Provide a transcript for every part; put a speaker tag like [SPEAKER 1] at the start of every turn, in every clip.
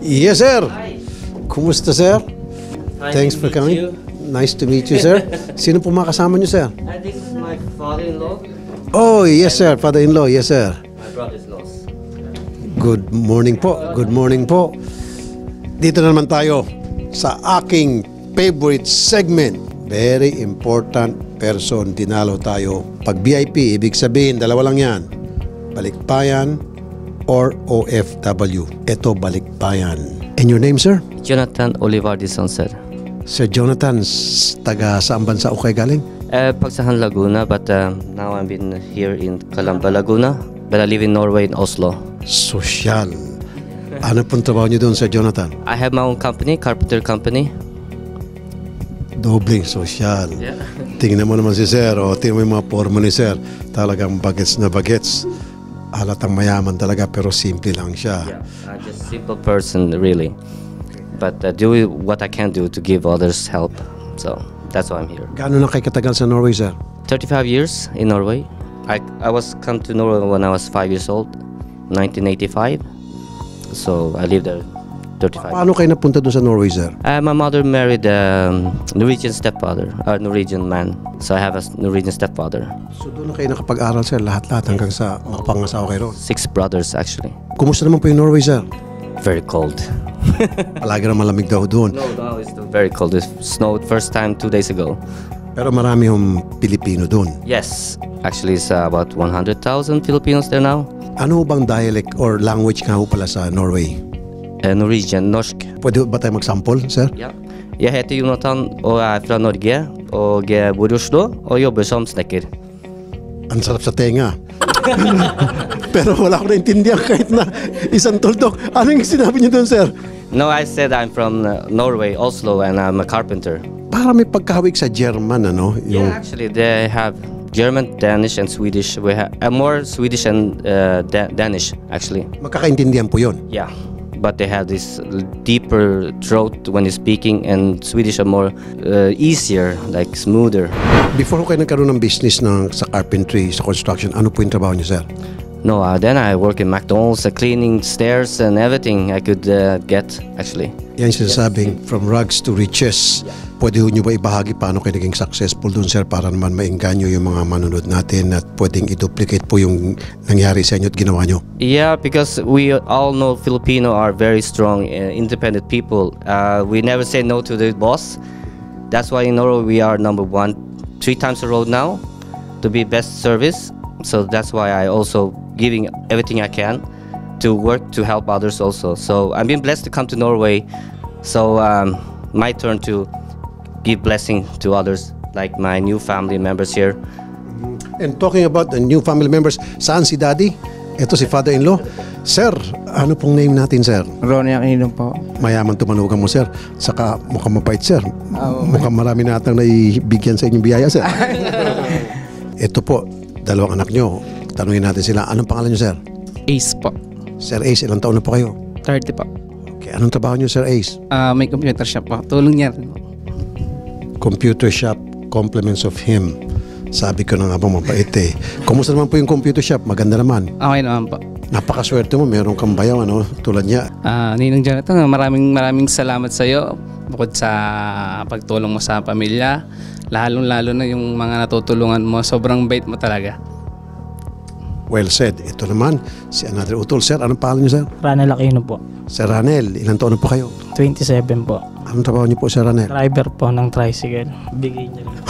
[SPEAKER 1] Yes, sir.
[SPEAKER 2] Hi.
[SPEAKER 1] Kumusta, sir?
[SPEAKER 2] Nice
[SPEAKER 1] Thanks
[SPEAKER 2] to
[SPEAKER 1] for
[SPEAKER 2] meet
[SPEAKER 1] coming.
[SPEAKER 2] you.
[SPEAKER 1] Nice to meet you, sir. Sino po mga kasama niyo, sir?
[SPEAKER 2] This is my father-in-law.
[SPEAKER 1] Oh, yes, sir. Father-in-law, yes, sir.
[SPEAKER 2] My brother-in-law.
[SPEAKER 1] Good morning po. Good morning po. Dito na naman tayo sa aking favorite segment. Very important person. Dinalo tayo. Pag VIP, ibig sabihin, dalawa lang yan. Balikbayan or OFW. Ito, balikbayan. And your name, sir?
[SPEAKER 2] Jonathan Olivardison, sir.
[SPEAKER 1] Sir Jonathan, taga saan bansa o kayo galing?
[SPEAKER 2] Pagsahan Laguna, but now I've been here in Calamba, Laguna. But I live in Norway, in Oslo.
[SPEAKER 1] Sosyal. Ano pong trabaho niyo doon, Sir Jonathan?
[SPEAKER 2] I have my own company, carpenter company.
[SPEAKER 1] Dobling sosyal.
[SPEAKER 2] Yeah.
[SPEAKER 1] Tingnan mo naman si Sir, o tingnan mo yung mga forma ni Sir. Talagang bagets na bagets. Halatang mayaman talaga, pero simple lang siya.
[SPEAKER 2] Yeah, I'm just a simple person, really. But do what I can do to give others help. So that's why I'm here.
[SPEAKER 1] Gaano na kayo katagal sa Norway, Sir?
[SPEAKER 2] 35 years in Norway. I was come to Norway when I was 5 years old, 1985. So I lived there 35.
[SPEAKER 1] Paano kayo napunta doon sa Norway, Sir?
[SPEAKER 2] My mother married a Norwegian stepfather, a Norwegian man. So I have a Norwegian stepfather.
[SPEAKER 1] So doon na kayo nakapag-aral, Sir, lahat-lahat hanggang sa makapangasawa kayo roon.
[SPEAKER 2] 6 brothers actually.
[SPEAKER 1] Kumusta naman po yung Norway, Sir?
[SPEAKER 2] Very cold.
[SPEAKER 1] Palagi na malamig daw doon.
[SPEAKER 2] No, it's still very cold. It snowed first time 2 days ago.
[SPEAKER 1] Pero marami yung Pilipino doon.
[SPEAKER 2] Yes, actually it's about 100,000 Filipinos there now.
[SPEAKER 1] Ano bang dialect or language nga ho pala sa Norway?
[SPEAKER 2] Norwegian, norsk.
[SPEAKER 1] Pwede ba tayo mag-sample, Sir?
[SPEAKER 2] Ja. Jeg heter Jonathan og er fra Norge og bor i Oslo og jobber som snekker.
[SPEAKER 1] Ang sarap sa tenga. Pero wala ko naintindihan kahit na isang tuldok. Ano yung sinabi niyo doon, Sir?
[SPEAKER 2] No, I said I'm from Norway, Oslo, and I'm a carpenter.
[SPEAKER 1] Para may pagkahawig sa German, ano?
[SPEAKER 2] Yeah, actually they have German, Danish, and Swedish. We have more Swedish and Danish actually.
[SPEAKER 1] Magkakaintindihan po yun.
[SPEAKER 2] Yeah, but they have this deeper throat when you're speaking, and Swedish are more easier, like smoother.
[SPEAKER 1] Before ko kayo nagkaroon ng business sa carpentry, sa construction, ano po yung trabaho niyo, Sir?
[SPEAKER 2] No, then I work in McDonald's, cleaning stairs and everything I could get actually.
[SPEAKER 1] Yan sinasabing from rags to riches. Pwede ho nyo ba ibahagi paano kayo naging successful dun, Sir, para naman maengganyo yung mga manunod natin at pwedeng i-duplicate po yung nangyari sa inyo at ginawa nyo?
[SPEAKER 2] Yeah, because we all know Filipino are very strong, independent people. We never say no to the boss. That's why in Norway we are number 1 3 times a road now to be best service. So that's why I also giving everything I can to work to help others also. So I've been blessed to come to Norway. So my turn to give blessing to others, like my new family members here.
[SPEAKER 1] And talking about the new family members, saan si Daddy? Ito si father-in-law. Sir, ano pong name natin, Sir?
[SPEAKER 3] Ronnie Aquino po.
[SPEAKER 1] Mayaman tumanugan mo, Sir. Saka mukhang mapait, Sir. Mukhang marami natang naibigyan sa inyong biyaya, Sir. Ito po, dalawang anak nyo. Tanungin natin sila, anong pangalan nyo, Sir?
[SPEAKER 3] Ace po.
[SPEAKER 1] Sir Ace, ilang taon na po kayo?
[SPEAKER 3] 30 po.
[SPEAKER 1] Okay, anong trabaho nyo, Sir Ace?
[SPEAKER 3] May computer shop po. Tulong niya rin po.
[SPEAKER 1] Computer shop, compliments of him. Sabi ko na nga ba, mapait eh. Kumusta naman po yung computer shop? Maganda naman.
[SPEAKER 3] Okay naman po.
[SPEAKER 1] Napakaswerte mo, meron kang bayaw, ano, tulad niya.
[SPEAKER 3] Ninong Jonathan, maraming salamat sa iyo. Bukod sa pagtulong mo sa pamilya, lalo na yung mga natutulungan mo. Sobrang bait mo talaga.
[SPEAKER 1] Well said. Ito naman, si another utol. Sir, anong pangalan niyo, Sir?
[SPEAKER 4] Ranel Aquino po.
[SPEAKER 1] Sir Ranel, ilang taon na po kayo?
[SPEAKER 4] 27 po.
[SPEAKER 1] Anong trabaho niyo po, Sir Ranel?
[SPEAKER 4] Driver po ng tricycle. Bigay niya lang.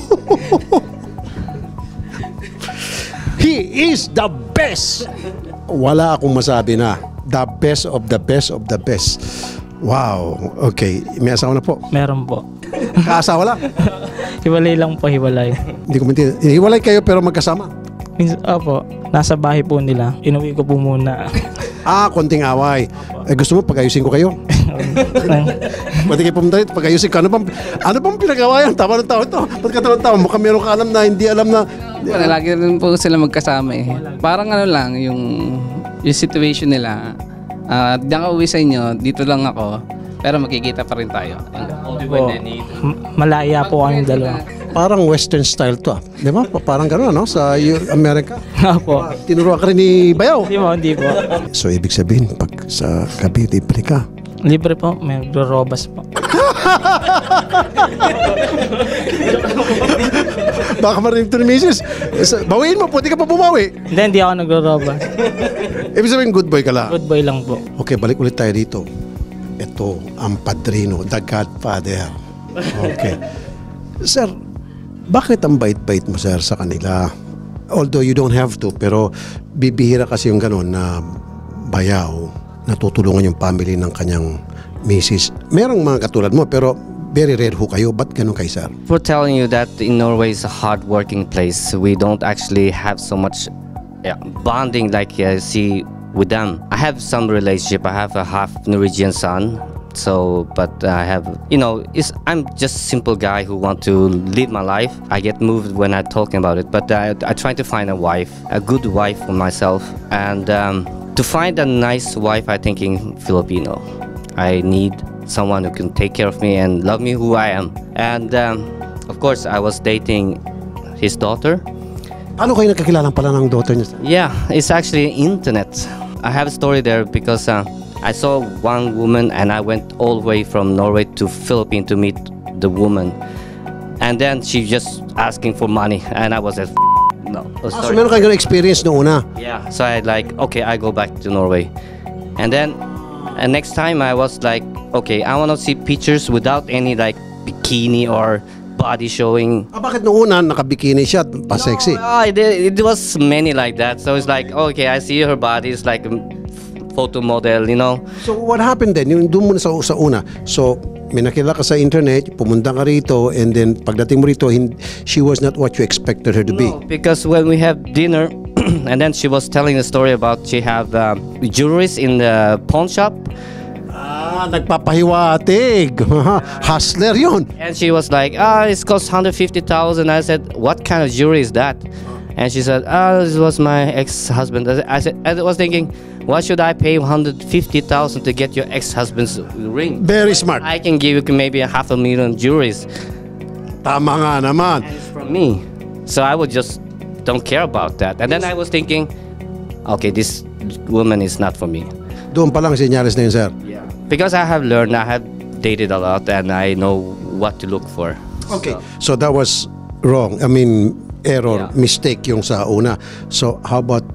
[SPEAKER 1] He is the best! Wala akong masabi na. The best of the best of the best. Wow. Okay. May asawa na po?
[SPEAKER 4] Meron po.
[SPEAKER 1] Kaasawa lang?
[SPEAKER 4] Hiwalay lang po, hiwalay.
[SPEAKER 1] Hindi ko maintindihan. Hiwalay kayo pero magkasama?
[SPEAKER 4] Opo, nasa bahay po nila. Inuwi ko po muna.
[SPEAKER 1] Konting away. Gusto mo pag-ayusin ko kayo? Pwede kayo pumunta dito, pag-ayusin ko. Ano bang pinag-awayan? Tama ng tao ito. Ba't ka tawang tao? Mukhang meron ka alam na hindi alam na...
[SPEAKER 3] Lagi rin po sila magkasama eh. Parang ano lang, yung situation nila. Diyan ka uwi sa inyo, dito lang ako. Pero makikita pa rin tayo.
[SPEAKER 4] Po, malaya po kami dalawa.
[SPEAKER 1] Parang western style to. Di ba? Parang gano'n, no? Sa Amerika.
[SPEAKER 4] Opo.
[SPEAKER 1] Tinuruan ka rin ni Bayaw.
[SPEAKER 4] Hindi po.
[SPEAKER 1] So, ibig sabihin, pag sa gabi, libre ka.
[SPEAKER 4] Libre po, may robas po.
[SPEAKER 1] Baka marinig ito ni Mrs. Bawiin mo, pwede ka pa bumawi.
[SPEAKER 4] Hindi ako nagro-robas.
[SPEAKER 1] Ibig sabihin, good boy ka lang.
[SPEAKER 4] Good boy lang po.
[SPEAKER 1] Okay, balik ulit tayo dito. Ito, ang padrino, the godfather. Okay. Sir, bakit ang bait-bait mo, sir, sa kanila? Although you don't have to, pero bibihira kasi yung gano'n na bayaw, natutulungan yung family ng kanyang misis. Merong mga katulad mo, pero very rare ho kayo. Ba't ganun kay sir?
[SPEAKER 2] For telling you that in Norway is a hard-working place. We don't actually have so much bonding like see with them. I have some relationship. I have a half Norwegian son. So, but I have, I'm just a simple guy who want to live my life. I get moved when I'm talking about it, but I try to find a wife, a good wife for myself. And to find a nice wife, I think in Filipino, I need someone who can take care of me and love me who I am. And of course, I was dating his daughter.
[SPEAKER 1] Paano kayo nagkakilala pala ng daughter niya, sir?
[SPEAKER 2] Yeah, it's actually internet. I have a story there because I saw one woman and I went all the way from Norway to Philippines to meet the woman. And then she just asking for money and I was like, no. Oh,
[SPEAKER 1] So
[SPEAKER 2] sorry.
[SPEAKER 1] meron kayo experience noong una?
[SPEAKER 2] Yeah, so I like, okay, I go back to Norway. And then next time I was like, okay, I want to see pictures without any like bikini or body showing.
[SPEAKER 1] Bakit noong una nakabikini siya, pa-sexy?
[SPEAKER 2] It was many like that. So it's like, okay, I see her body. It's like a photo model,
[SPEAKER 1] So what happened then? Yung doon muna sa una. So may nakilala ka sa internet, pumunta ka rito, and then pagdating mo rito, she was not what you expected her to be.
[SPEAKER 2] No, because when we have dinner, and then she was telling a story about she have jewelries in the pawn shop.
[SPEAKER 1] Nagpapahiwatig. Hustler yun.
[SPEAKER 2] And she was like, it's cost 150,000. I said, what kind of jewelry is that? And she said, this was my ex-husband. I was thinking, why should I pay 150,000 to get your ex-husband's ring?
[SPEAKER 1] Very smart.
[SPEAKER 2] I can give you maybe 500,000 jewelries.
[SPEAKER 1] Tama nga naman.
[SPEAKER 2] And it's from me. So I would just don't care about that. And then I was thinking, okay, this woman is not for me.
[SPEAKER 1] Doon pa lang sinyalis na yun, sir.
[SPEAKER 2] Because I have learned, I have dated a lot, and I know what to look for.
[SPEAKER 1] Okay. So that was wrong. I mean, error,
[SPEAKER 2] Yeah.
[SPEAKER 1] mistake yung sa una. So how about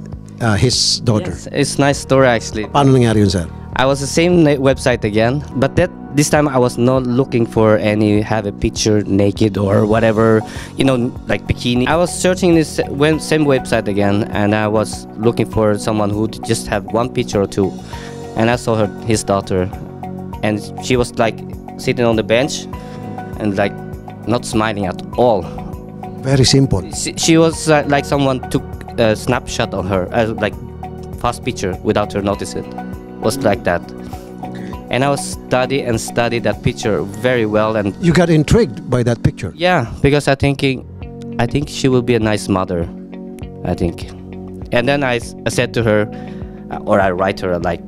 [SPEAKER 1] his daughter?
[SPEAKER 2] Yes, it's a nice story actually.
[SPEAKER 1] Paano nangyari yun, sir?
[SPEAKER 2] I was the same website again, but this time I was not looking for have a picture naked or whatever, like bikini. I was searching this same website again, and I was looking for someone who just have one picture or two, and I saw his daughter, and she was like sitting on the bench, and like not smiling at all.
[SPEAKER 1] Very simple.
[SPEAKER 2] She was like someone took a snapshot of her, like fast picture without her noticing. Was like that. And I was study that picture very well, and
[SPEAKER 1] You got intrigued by that picture.
[SPEAKER 2] yeah, because I think she will be a nice mother, I think. And then I said to her, or I write her like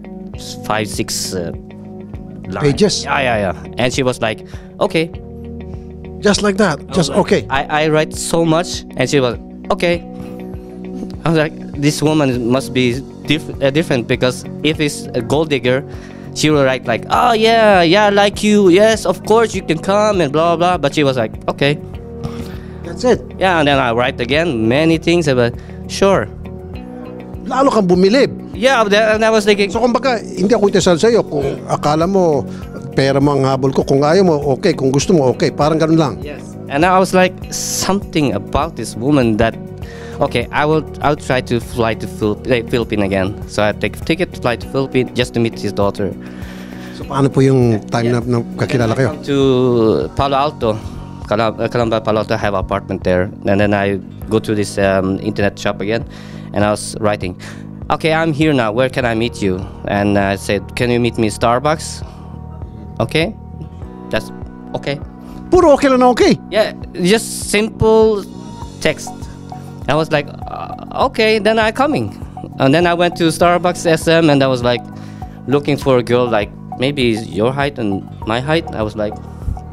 [SPEAKER 2] 5-6 lines.
[SPEAKER 1] Pages?
[SPEAKER 2] Yeah. And she was like, okay.
[SPEAKER 1] Just like that. Just okay.
[SPEAKER 2] I write so much, and she was okay. I was like, this woman must be different, because if it's a gold digger, she will write like, oh yeah, like you, yes, of course you can come and blah blah. But she was like, okay,
[SPEAKER 1] That's it.
[SPEAKER 2] yeah. And then I write again many things about, sure,
[SPEAKER 1] Lalo kang bumilib.
[SPEAKER 2] yeah. And I was thinking,
[SPEAKER 1] So kumbaga, hindi ako itasal sa'yo. Kung akala mo, pera mo ang habol ko. Kung ayaw mo, okay. Kung gusto mo, okay. Parang ganun lang.
[SPEAKER 2] yes. And I was like, something about this woman that, okay, I'll try to fly to Philippines again. So I take ticket to fly to Philippines just to meet his daughter.
[SPEAKER 1] So paano po yung time na kakilala kayo?
[SPEAKER 2] To Palo Alto, Calamba, Palo Alto, I have an apartment there. And then I go to this internet shop again, and I was writing, okay, I'm here now. Where can I meet you? And I said, can you meet me in Starbucks? Okay, that's okay.
[SPEAKER 1] Puro okay lang na okay.
[SPEAKER 2] Yeah, just simple text. I was like, okay, then I'm coming. And then I went to Starbucks SM, and I was like looking for a girl like maybe your height and my height. I was like,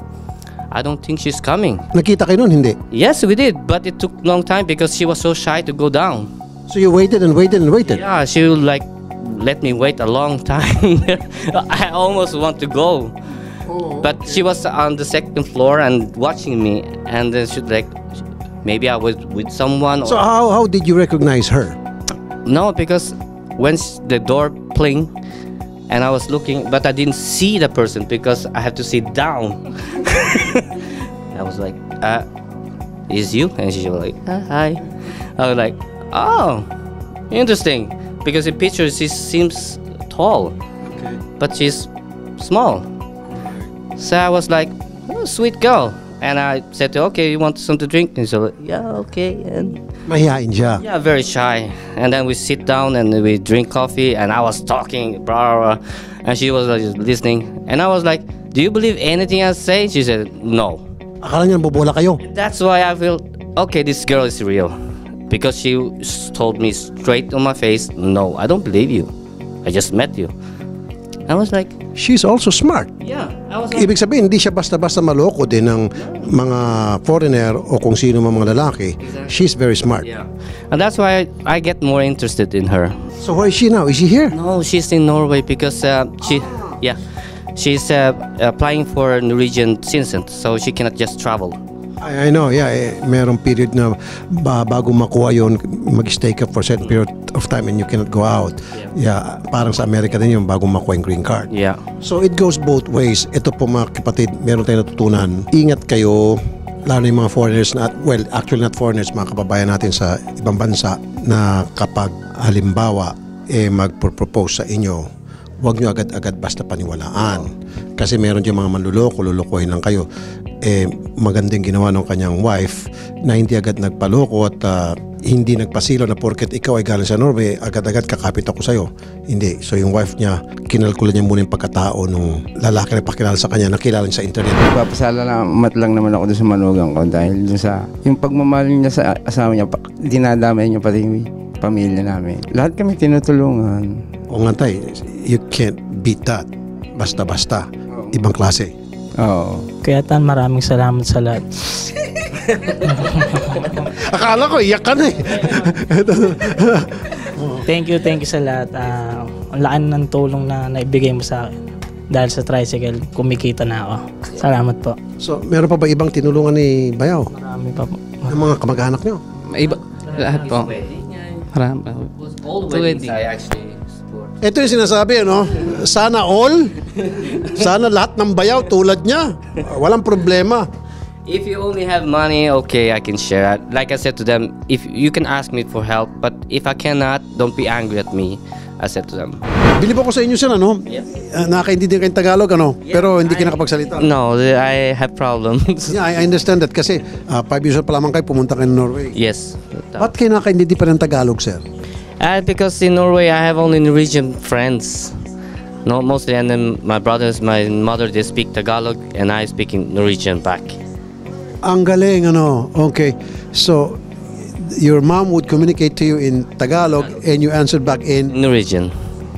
[SPEAKER 2] I don't think she's coming.
[SPEAKER 1] Nakita kayo nun, hindi?
[SPEAKER 2] Yes, we did, but it took long time because she was so shy to go down.
[SPEAKER 1] So you waited and waited and waited.
[SPEAKER 2] Yeah, she would like let me wait a long time. I almost want to go. But she was on the second floor and watching me, and then she like, maybe I was with someone.
[SPEAKER 1] So
[SPEAKER 2] Or,
[SPEAKER 1] how did you recognize her?
[SPEAKER 2] no, because when the door pling, and I was looking, but I didn't see the person because I had to sit down. I was like, is you? And she was like, hi. I was like, oh, interesting. Because in picture she seems tall, but she's small. So I was like, oh, sweet girl. And I said, okay, you want something to drink? And so, yeah, okay. And
[SPEAKER 1] Mahihain siya.
[SPEAKER 2] yeah, very shy. And then we sit down and we drink coffee, and I was talking, blah, blah, and she was just listening. And I was like, do you believe anything I say? She said, no.
[SPEAKER 1] Akala niya bobola kayo.
[SPEAKER 2] That's why I feel, okay, this girl is real. Because she told me straight on my face, no, I don't believe you. I just met you. I was like,
[SPEAKER 1] She's also smart.
[SPEAKER 2] yeah. I was like,
[SPEAKER 1] Ibig sabihin, hindi siya basta-basta maloko din ng mga foreigner o kung sino mga lalaki. She's very smart.
[SPEAKER 2] yeah. And that's why I get more interested in her.
[SPEAKER 1] So where is she now? Is she here?
[SPEAKER 2] No, she's in Norway because she's applying for Norwegian citizen, so she cannot just travel.
[SPEAKER 1] I know, yeah. Merong period na bago makuha yun, mag-stay ka for a certain period of time and you cannot go out. Yeah, parang sa Amerika din yung bago makuha yung green card.
[SPEAKER 2] Yeah.
[SPEAKER 1] So it goes both ways. Ito po mga kapatid, meron tayong natutunan. Ingat kayo, lalo na yung mga foreigners na, well, actually not foreigners, mga kababayan natin sa ibang bansa na kapag halimbawa mag-propose sa inyo, huwag nyo agad-agad basta paniwalaan. Kasi meron dyan mga manluloko, lulukohin lang kayo. Magandang ginawa ng kanyang wife na hindi agad nagpaloko at hindi nagpasilo na porket ikaw ay galing sa Norway, agad-agad kakapit ako sa'yo. Hindi. So yung wife niya, kinalkula niya muna yung pagkatao nung lalaki na pakilala sa kanya, nakilala niya sa internet.
[SPEAKER 5] Papasalamat lang naman ako doon sa manugang ko dahil doon sa yung pagmamahal niya sa asawa niya, dinadamay niya pati yung pamilya namin. Lahat kami tinutulungan.
[SPEAKER 1] O nga tay, you can't beat that. Basta-basta. Ibang klase.
[SPEAKER 5] Oo.
[SPEAKER 4] Kaya Tan, maraming salamat sa lahat.
[SPEAKER 1] Akala ko, iyak ka na eh.
[SPEAKER 4] Thank you sa lahat. Ang laki ng tulong na naibigay mo sa akin. Dahil sa tricycle, kumikita na ako. Salamat po.
[SPEAKER 1] So, meron pa ba ibang tinulungan ni Bayaw?
[SPEAKER 4] Marami pa po.
[SPEAKER 1] Yung mga kamag-anak nyo?
[SPEAKER 3] May iba, lahat po. Marami pa.
[SPEAKER 2] All
[SPEAKER 3] Two
[SPEAKER 2] weddings
[SPEAKER 3] wedding.
[SPEAKER 2] I actually support.
[SPEAKER 1] Ito yung sinasabi, no? Sana all. Sana lahat ng bayaw tulad niya. Walang problema.
[SPEAKER 2] If you only have money, okay, I can share. Like I said to them, if you can ask me for help, but if I cannot, don't be angry at me. I said to them.
[SPEAKER 1] Bilib ako sa inyo sir, ano? Nakakaintindi kayong Tagalog, ano? Pero hindi ka nakapagsalita.
[SPEAKER 2] No, I have problems.
[SPEAKER 1] Yeah, I understand that kasi 5 years old pa lamang kayo pumunta kayo ng Norway.
[SPEAKER 2] Yes.
[SPEAKER 1] Ba't kayo nakakaintindi pa ng Tagalog, sir?
[SPEAKER 2] Because in Norway, I have only Norwegian friends. No, mostly, and then my brothers, my mother, they speak Tagalog, and I speak in Norwegian back.
[SPEAKER 1] Ang galing, ano? Okay. So, your mom would communicate to you in Tagalog and you answered back in...
[SPEAKER 2] Norwegian.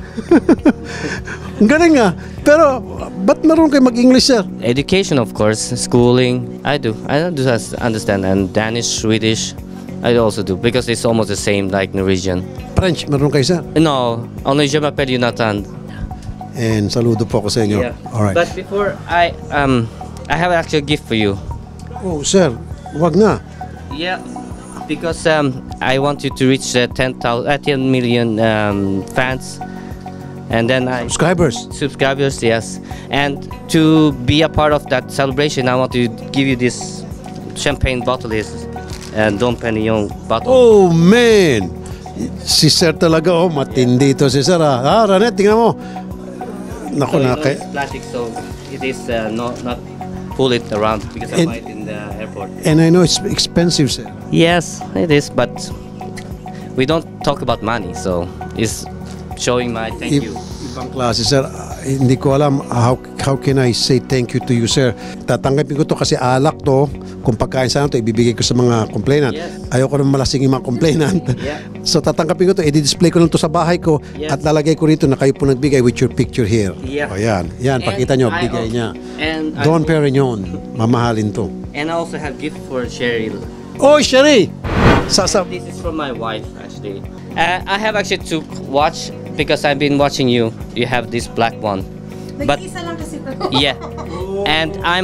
[SPEAKER 1] Ang galing nga. Pero, ba't marunong kayo mag-English, sir?
[SPEAKER 2] Education, of course, schooling. I do understand, and Danish, Swedish, I also do because it's almost the same like Norwegian.
[SPEAKER 1] French, marunong kayo, sir?
[SPEAKER 2] No, only je m'appelle Jonathan.
[SPEAKER 1] And saludo po ako sa inyo.
[SPEAKER 2] Yeah.
[SPEAKER 1] Alright.
[SPEAKER 2] But before I have actually a gift for you.
[SPEAKER 1] Oh, sir, wag na.
[SPEAKER 2] Yeah, because I want you to reach 10 million fans, and then subscribers, yes. And to be a part of that celebration, I want to give you this champagne bottle, and Dom Perignon bottle.
[SPEAKER 1] Oh, man! Si sir talaga, matindi ito si sir. Ranet, tingnan mo. Naku,
[SPEAKER 2] It's plastic, so it is not pull it around because I buy it in the airport.
[SPEAKER 1] And I know it's expensive, sir.
[SPEAKER 2] Yes, it is, but we don't talk about money, so it's showing my thank you.
[SPEAKER 1] Ibang klase, sir. Hindi ko alam how can I say thank you to you, sir. Tatanggapin ko to kasi alak to. Kung pagkain sana to, ibibigay ko sa mga complainant.
[SPEAKER 2] Yes.
[SPEAKER 1] Ayoko naman malasing yung mga complainant.
[SPEAKER 2] Yeah.
[SPEAKER 1] So tatanggapin ko to, i-display ko lang to sa bahay ko
[SPEAKER 2] Yes.
[SPEAKER 1] at lalagay ko rito na kayo po nagbigay with your picture here.
[SPEAKER 2] Yeah.
[SPEAKER 1] O yan. Yan, pakita nyo,
[SPEAKER 2] I
[SPEAKER 1] bigay
[SPEAKER 2] al-
[SPEAKER 1] niya.
[SPEAKER 2] And
[SPEAKER 1] Don Perignon, mamahalin to.
[SPEAKER 2] And I also have gift for Cheryl.
[SPEAKER 1] Oh, Sherry!
[SPEAKER 2] This is from my wife, actually. I have actually to watch because I've been watching you. You have this black one. But
[SPEAKER 6] Nag-iisa lang kasi to.
[SPEAKER 2] yeah, and I'm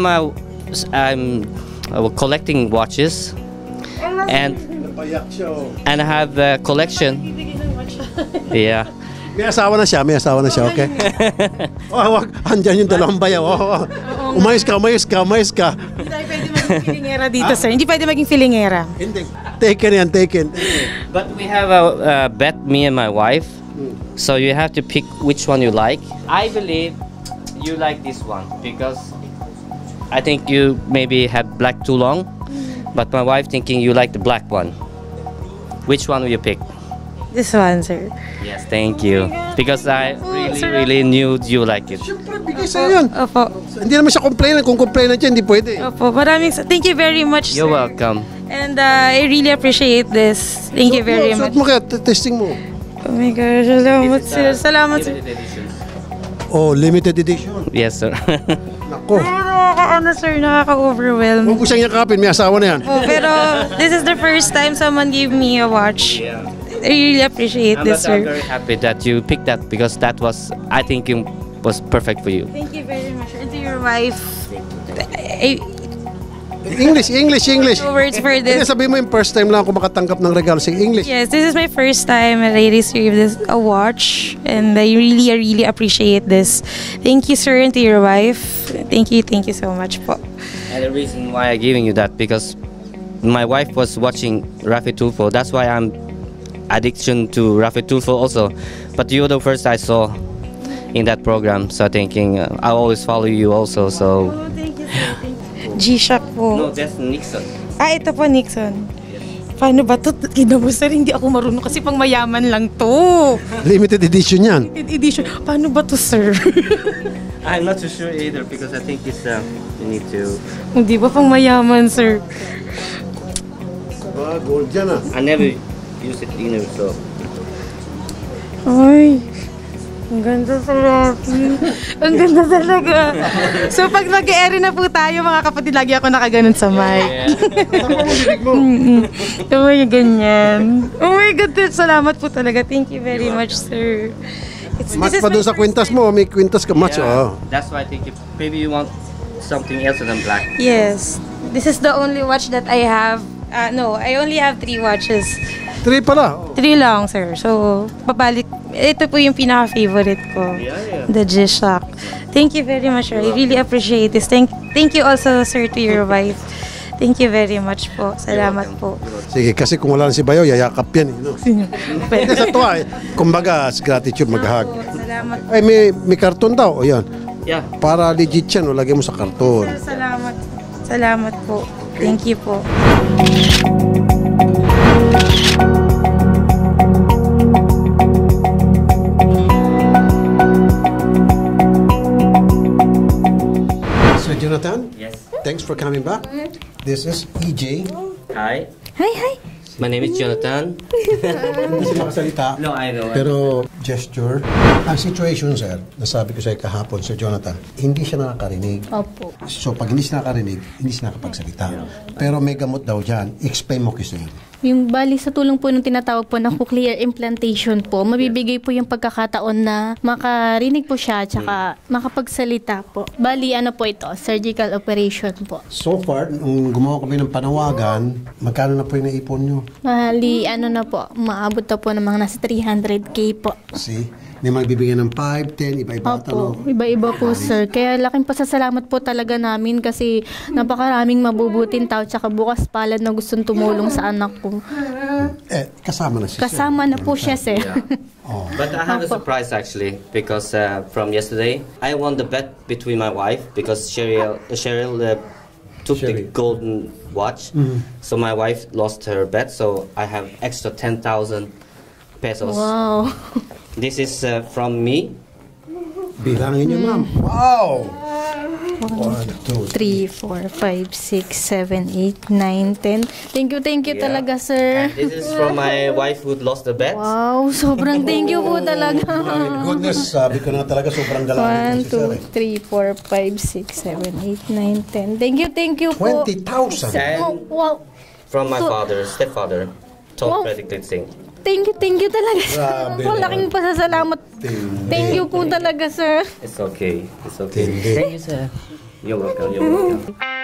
[SPEAKER 2] collecting watches, and I have a collection. Yeah.
[SPEAKER 1] May asawa na siya, okay? Wag, andyan yung dalawang bayaw. Umayos ka.
[SPEAKER 6] Hindi tayo pwede maging filingera dito, sir. Hindi pwede maging filingera.
[SPEAKER 1] Hindi. Taken.
[SPEAKER 2] But we have a bet, me and my wife. So you have to pick which one you like. I believe you like this one because I think you maybe had black too long, but my wife thinking you like the black one. Which one will you pick?
[SPEAKER 6] This one, sir.
[SPEAKER 2] Yes, thank you. Because I really knew you like it.
[SPEAKER 1] Siyempre, bigay sa'yo yun.
[SPEAKER 6] Opo.
[SPEAKER 1] Hindi naman siya complain. Kung complain na siya, hindi pwede.
[SPEAKER 6] Opo. Thank you very much,
[SPEAKER 2] You're
[SPEAKER 6] sir.
[SPEAKER 2] welcome.
[SPEAKER 6] And I really appreciate this. Thank you very much.
[SPEAKER 1] Suot mo kaya, testing mo.
[SPEAKER 6] Oh my gosh, salamat, sir. Salamat, sir.
[SPEAKER 1] Oh, limited edition.
[SPEAKER 2] Yes, sir.
[SPEAKER 1] Nako.
[SPEAKER 6] Sir, nakaka-overwhelm.
[SPEAKER 1] Huwag ko siyang yakapin, may asawa na yan.
[SPEAKER 6] Oh, pero this is the first time someone gave me a watch. I really appreciate this,
[SPEAKER 2] I'm
[SPEAKER 6] sir.
[SPEAKER 2] very happy that you picked that because that was, I think, was perfect for you.
[SPEAKER 6] Thank you very much. And to your wife,
[SPEAKER 1] English.
[SPEAKER 6] no words for
[SPEAKER 1] Hindi,
[SPEAKER 6] this.
[SPEAKER 1] sabihin mo yung first time lang ako makatanggap ng regalo sa English.
[SPEAKER 6] Yes, this is my first time that I received a watch, and I really appreciate this. Thank you, sir, and to your wife. Thank you so much po.
[SPEAKER 2] And the reason why I'm giving you that because my wife was watching Rafi Tulfo. That's why I'm addiction to Rafi Tulfo also. But you're the first I saw in that program. So thinking I always follow you also. So
[SPEAKER 6] Oh, thank you, sir. G-Shock po.
[SPEAKER 2] no, that's Nixon.
[SPEAKER 6] Ito po, Nixon. Paano ba ito? Kinabo, sir, hindi ako marunong kasi pang mayaman lang to.
[SPEAKER 1] Limited edition yan.
[SPEAKER 6] Edition. Paano ba to, sir?
[SPEAKER 2] I'm not too sure either because I think it's you need to.
[SPEAKER 6] Hindi ba pang mayaman, sir?
[SPEAKER 1] Gold yan ah.
[SPEAKER 2] I never use it either. So
[SPEAKER 6] Ay, ang ganda sa Rocky. Ang ganda talaga. So pag nag-e-airy na po tayo, mga kapatid, lagi ako nakaganon sa mic. Oh my, ganyan. Oh my God, salamat po talaga. Thank you very much, sir.
[SPEAKER 1] Match pa doon sa kwintas mo. May kwintas ka match. Oh.
[SPEAKER 2] that's why I think maybe you want something else than black.
[SPEAKER 6] Yes. This is the only watch that I have. No, I only have 3 watches.
[SPEAKER 1] 3 pala. Oh.
[SPEAKER 6] 3 lang, sir. So, babalik. Ito po yung pinaka-favorite ko. The G-Shock. Thank you very much, sir. I really appreciate this. Thank you also, sir, to your wife. Thank you very much po. Salamat po.
[SPEAKER 1] Sige, kasi kung wala na si Bayo, yayakap yan. No? Hindi sa tuwa eh. Kumbaga, sa gratitude maghahag.
[SPEAKER 6] Salamat.
[SPEAKER 1] Ay, may karton daw. O yan.
[SPEAKER 2] Yeah.
[SPEAKER 1] Para legit yan, o lagay mo sa karton.
[SPEAKER 6] Salamat. Salamat po. Thank you po.
[SPEAKER 1] So, Jonathan,
[SPEAKER 2] Yes.
[SPEAKER 1] thanks for coming back. This is EJ.
[SPEAKER 2] Hi.
[SPEAKER 6] Hi.
[SPEAKER 2] My name is Jonathan.
[SPEAKER 1] Hindi siya makasalita.
[SPEAKER 2] No, I know.
[SPEAKER 1] Pero gesture. Ang situation, sir, nasabi ko sa'yo kahapon, Sir Jonathan, hindi siya nakakarinig.
[SPEAKER 7] Opo.
[SPEAKER 1] So, pag hindi siya nakakarinig, hindi siya nakapagsalita. Pero may gamot daw dyan. Explain mo kasi.
[SPEAKER 7] Yung bali sa tulong po ng tinatawag po na cochlear implantation po, mabibigay po yung pagkakataon na makarinig po siya at saka makapagsalita po. Bali, ano po ito? Surgical operation po.
[SPEAKER 1] So far, nung gumawa kami ng panawagan, magkano na po yung naipon nyo?
[SPEAKER 7] Bali, ano na po, maabot na po ng mga nasa 300K po.
[SPEAKER 1] See? May magbibigyan ng 5, 10, iba-iba ata, no?
[SPEAKER 7] Opo, iba-iba po sir. Kaya laking pasasalamat po talaga namin kasi napakaraming mabubuting tao tsaka bukas palad na gustong tumulong sa anak ko.
[SPEAKER 1] Kasama na siya.
[SPEAKER 7] Kasama na po siya sir.
[SPEAKER 2] But I have a surprise actually because from yesterday I won the bet between my wife because Cheryl took the golden watch, so my wife lost her bet. So I have extra 10,000 pesos.
[SPEAKER 7] Wow.
[SPEAKER 2] This is from me.
[SPEAKER 1] Bilangin niyo, ma'am. Wow! 1, 2,
[SPEAKER 7] 3, 4, 5, 6, 7, 8, 9, 10. Thank you
[SPEAKER 2] Yeah.
[SPEAKER 7] talaga, sir.
[SPEAKER 2] And this is from my wife who lost the bet.
[SPEAKER 7] Wow, sobrang thank you po talaga.
[SPEAKER 1] My goodness, sabi ko na talaga sobrang galangin
[SPEAKER 7] 1, 2, 3, 4, 5, 6, 7, 8, 9, 10. Thank you po.
[SPEAKER 1] 20,000.
[SPEAKER 2] And
[SPEAKER 7] Oh, wow.
[SPEAKER 2] from my
[SPEAKER 7] So-
[SPEAKER 2] stepfather,
[SPEAKER 7] Wow.
[SPEAKER 2] told predicted thing.
[SPEAKER 7] thank you talaga.
[SPEAKER 1] Grabe
[SPEAKER 7] Malaking pasasalamat. Thank you po talaga, sir.
[SPEAKER 2] It's okay. It's okay.
[SPEAKER 1] Hindi.
[SPEAKER 2] You're welcome. You're welcome.